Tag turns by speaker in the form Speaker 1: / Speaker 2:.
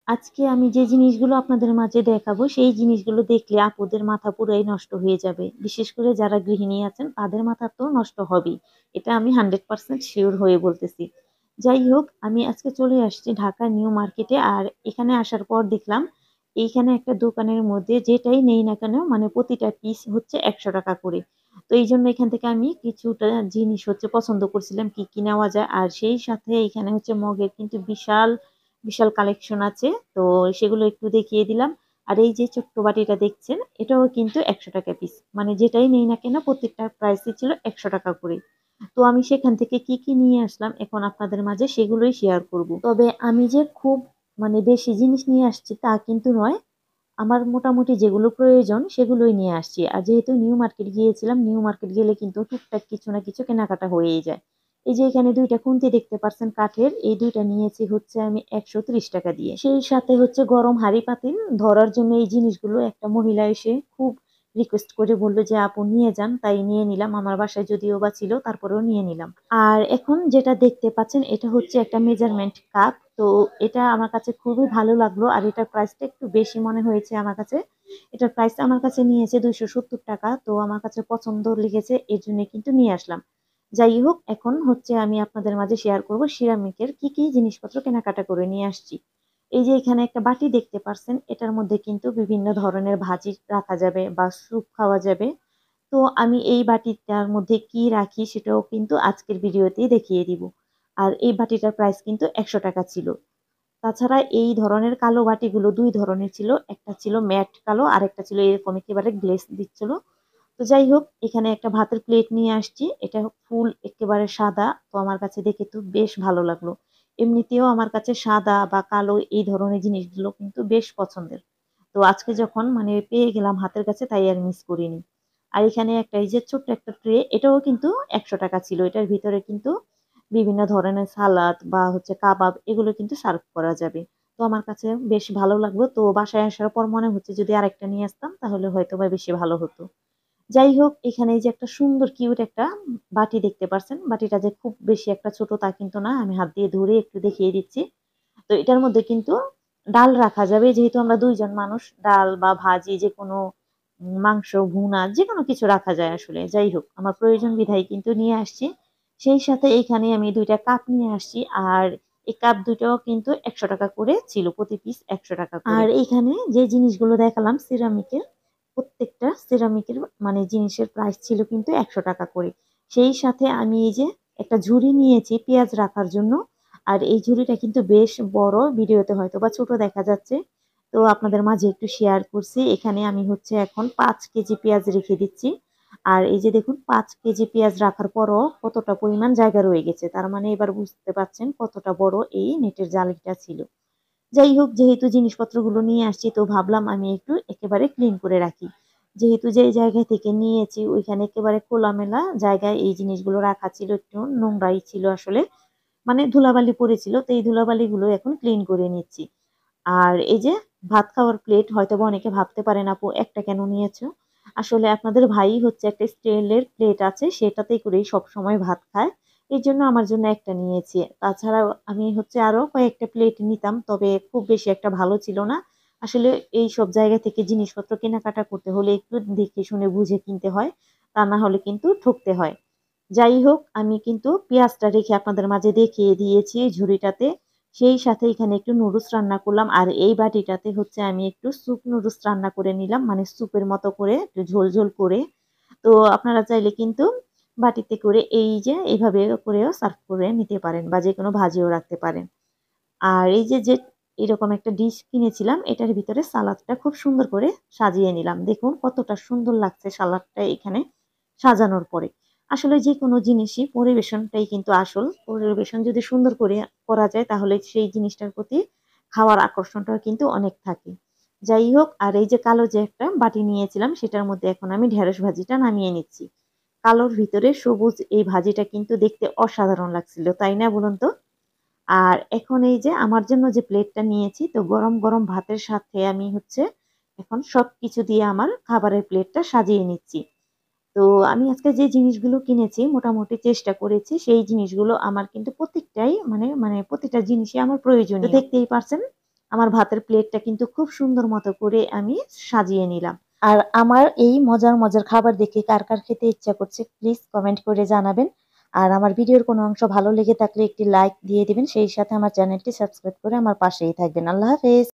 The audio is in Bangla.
Speaker 1: আজকে আমি যে জিনিসগুলো আপনাদের মাঝে দেখাবো, সেই জিনিসগুলো দেখলে আপুদের মাথা পুরাই নষ্ট হয়ে যাবে। বিশেষ করে যারা গৃহিণী আছেন তাদের মাথা তো নষ্ট হবেই। এটা আমি 100% সিউর হয়ে বলতেছি। যাই হোক, আমি আজকে চলে আসছি ঢাকা নিউ মার্কেটে। আর এখানে আসার পর দেখলাম এইখানে একটা দোকানের মধ্যে যেটাই নেই না কেন মানে প্রতিটা পিস হচ্ছে ৳১০০ করে। তো এইজন্য এখান থেকে আমি কিছুটা জিনিস হচ্ছে পছন্দ করছিলাম কি, কি নেওয়া যায়। আর সেই সাথে এখানে হচ্ছে মগের কিন্তু বিশাল বিশাল কালেকশন আছে। তো সেগুলো একটু দেখিয়ে দিলাম। আর এই যে ছোট্ট বাটিটা দেখছেন, এটাও কিন্তু ৳১০০ পিস। মানে যেটাই নেই না কেন প্রত্যেকটার প্রাইসই ছিল ৳১০০ করে। তো আমি সেখান থেকে কি, কি নিয়ে আসলাম এখন আপনাদের মাঝে সেগুলোই শেয়ার করব। তবে আমি যে খুব মানে বেশি জিনিস নিয়ে আসছি তা কিন্তু নয়। আমার মোটামুটি যেগুলো প্রয়োজন সেগুলোই নিয়ে আসছি। আর যেহেতু নিউ মার্কেট গিয়েছিলাম, নিউ মার্কেট গেলে কিন্তু টুকটাক কিছু না কিছু কেনাকাটা হয়েই যায়। এই যে এখানে ২ টা খুন্তি দেখতে পারছেন কাঠের, এই ২ টা নিয়েছি হচ্ছে আমি ৳১৩০ দিয়ে। সেই সাথে হচ্ছে গরম হাঁড়ি পাতিল ধরার জন্য এই জিনিসগুলো একটা মহিলা এসে খুব রিকোয়েস্ট করে বলল যে, "আপু নিয়ে যান।" তাই নিয়ে নিলাম। আমার বাসায় যদিও বা ছিল তারপরেও নিয়ে নিলাম। আর এখন যেটা দেখতে পাচ্ছেন এটা হচ্ছে একটা মেজারমেন্ট কাপ। তো এটা আমার কাছে খুবই ভালো লাগলো। আর এটার প্রাইসটা একটু বেশি মনে হয়েছে আমার কাছে। এটার প্রাইস আমার কাছে নিয়েছে ৳২৭০। তো আমার কাছে পছন্দ লেগেছে এজন্য কিন্তু নিয়ে আসলাম। যাই হোক, এখন হচ্ছে আমি আপনাদের মাঝে শেয়ার করব সিরামিকের কি, কি জিনিসপত্র কেনাকাটা করে নিয়ে আসছি। এই যে এখানে একটা বাটি দেখতে পারছেন, এটার মধ্যে কিন্তু বিভিন্ন ধরনের ভাজি রাখা যাবে বা স্যুপ খাওয়া যাবে। তো আমি এই বাটিটার মধ্যে কি রাখি সেটাও কিন্তু আজকের ভিডিওতেই দেখিয়ে দিব। আর এই বাটিটার প্রাইস কিন্তু ৳১০০ ছিল। তাছাড়া এই ধরনের কালো বাটিগুলো ২ ধরনের ছিল। একটা ছিল ম্যাট কালো, আরেকটা ছিল এরকম একেবারে গ্লেজ দিচ্ছিল। তো যাই হোক, এখানে একটা ভাতের প্লেট নিয়ে আসছি। এটা ফুল একেবারে সাদা। তো আমার কাছে দেখে তো বেশ ভালো লাগলো। এমনিতেও আমার কাছে সাদা বা কালো এই ধরনের জিনিসগুলো কিন্তু বেশ পছন্দের। তো আজকে যখন মানে পেয়ে গেলাম হাতের কাছে তাই আর মিস করিনি। আর এখানে একটা এই যে ছোট্ট একটা ট্রে, এটাও কিন্তু ৳১০০ ছিল। এটার ভিতরে কিন্তু বিভিন্ন ধরনের সালাদ বা হচ্ছে কাবাব এগুলো কিন্তু সার্ভ করা যাবে। তো আমার কাছে বেশ ভালো লাগলো। তো বাসায় আসার পর মনে হচ্ছে যদি আরেকটা নিয়ে আসতাম তাহলে হয়তোবা বেশি ভালো হতো। যাই হোক, এখানে এই যে একটা সুন্দর কিউট একটা বাটি দেখতে পারছেন। বাটিটা যে খুব বেশি একটা ছোট তা কিন্তু না। আমি হাত দিয়ে ধরে একটু দেখিয়ে দিচ্ছি। তো এটার মধ্যে কিন্তু ডাল রাখা যাবে। যেহেতু আমরা ২ জন মানুষ, ডাল বা ভাজি যেকোনো মাংস, ভুনা যেকোনো কিছু রাখা যায় আসলে। যাই হোক, আমার প্রয়োজন বিধায় কিন্তু নিয়ে আসছি। সেই সাথে এখানে আমি ২ টা কাপ নিয়ে আসছি। আর এই কাপ ২ টাও কিন্তু ৳১০০ করে ছিল। প্রতি পিস ৳১০০ করে। আর এইখানে যে জিনিসগুলো দেখালাম সিরামিকের, প্রত্যেকটা সিরামিকের মানে জিনিসের প্রাইস ছিল কিন্তু ৳১০০ করে। সেই সাথে আমি এই যে একটা ঝুড়ি নিয়েছি পেঁয়াজ রাখার জন্য। আর এই ঝুড়িটা কিন্তু বেশ বড়। ভিডিওতে হয়তোবা ছোট দেখা যাচ্ছে। তো আপনাদের মাঝে একটু শেয়ার করছি। এখানে আমি হচ্ছে এখন ৫ কেজি পেঁয়াজ রেখে দিচ্ছি। আর এই যে দেখুন ৫ কেজি পেঁয়াজ রাখার পরও কতটা পরিমাণ জায়গা রয়ে গেছে। তার মানে এবার বুঝতে পারছেন কতটা বড় এই নেটের জালিটা ছিল। যাই হোক, যেহেতু জিনিসপত্রগুলো নিয়ে আসছি তো ভাবলাম আমি একটু একেবারে ক্লিন করে রাখি। যেহেতু যেই জায়গা থেকে নিয়েছি ওইখানে একেবারে খোলামেলা জায়গায় এই জিনিসগুলো রাখা ছিল, একটু নোংরাই ছিল আসলে। মানে ধুলাবালি পড়েছিল। তো এই ধুলাবালিগুলো এখন ক্লিন করে নিচ্ছি। আর এই যে ভাত খাওয়ার প্লেট হয়তোবা অনেকে ভাবতে পারেন আপু একটা কেন নিয়েছো? আসলে আপনাদের ভাই হচ্ছে একটা স্টিলের প্লেট আছে সেটাতেই করেই সবসময় ভাত খায়। এজন্য আমার জন্য একটা নিয়েছি। তাছাড়াও আমি হচ্ছে আরো কয়েকটা প্লেট নিতাম তবে খুব বেশি একটা ভালো ছিল না। আসলে এইসব জায়গা থেকে জিনিসপত্র কেনাকাটা করতে হলে একটু দেখে শুনে বুঝে কিনতে হয়। তা না হলে কিন্তু ঠকতে হয়। যাই হোক, আমি কিন্তু পেঁয়াজটা রেখে আপনাদের মাঝে দেখিয়ে দিয়েছি ঝুড়িটাতে। সেই সাথে এখানে একটু নুডলস রান্না করলাম। আর এই বাটিটাতে হচ্ছে আমি একটু স্যুপ নুডলস রান্না করে নিলাম। মানে স্যুপের মতো করে একটু ঝোল, ঝোল করে। তো আপনারা চাইলে কিন্তু বাটিতে করে এই যে এভাবে করেও সার্ভ করে নিতে পারেন বা যেকোনো ভাজিও রাখতে পারেন। আর এই যে, এরকম একটা ডিশ কিনেছিলাম এটার ভিতরে সালাদটা খুব সুন্দর করে সাজিয়ে নিলাম। দেখুন কতটা সুন্দর লাগছে সালাদটা এখানে সাজানোর পরে। আসলে যেকোনো জিনিসই পরিবেশনটাই কিন্তু আসল। পরিবেশন যদি সুন্দর করে করা যায় তাহলে সেই জিনিসটার প্রতি খাওয়ার আকর্ষণটাও কিন্তু অনেক থাকে। যাই হোক, আর এই যে কালো যে একটা বাটি নিয়েছিলাম সেটার মধ্যে এখন আমি ঢেঁড়স ভাজিটা নামিয়ে নিচ্ছি। কালোর ভিতরে সবুজ এই ভাজিটা কিন্তু দেখতে অসাধারণ লাগছিল। তাই না বলুন তো? আর এখন এই যে আমার জন্য যে প্লেটটা নিয়েছি তো গরম, গরম ভাতের সাথে আমি হচ্ছে এখন সবকিছু দিয়ে আমার খাবারের প্লেটটা সাজিয়ে নিচ্ছি। তো আমি আজকে যে জিনিসগুলো কিনেছি মোটামুটি চেষ্টা করেছি সেই জিনিসগুলো আমার কিন্তু প্রত্যেকটাই মানে প্রতিটা জিনিসই আমার প্রয়োজনীয়। তো দেখতেই পারছেন আমার ভাতের প্লেটটা কিন্তু খুব সুন্দর মতো করে আমি সাজিয়ে নিলাম। আর আমার এই মজার মজার খাবার দেখে কার কার খেতে ইচ্ছা করছে প্লিজ কমেন্ট করে জানাবেন। আর আমার ভিডিওর কোনো অংশ ভালো লেগে থাকলে একটি লাইক দিয়ে দিবেন, সেই সাথে আমার চ্যানেলটি সাবস্ক্রাইব করে আমার পাশেই থাকবেন। আল্লাহ হাফেজ।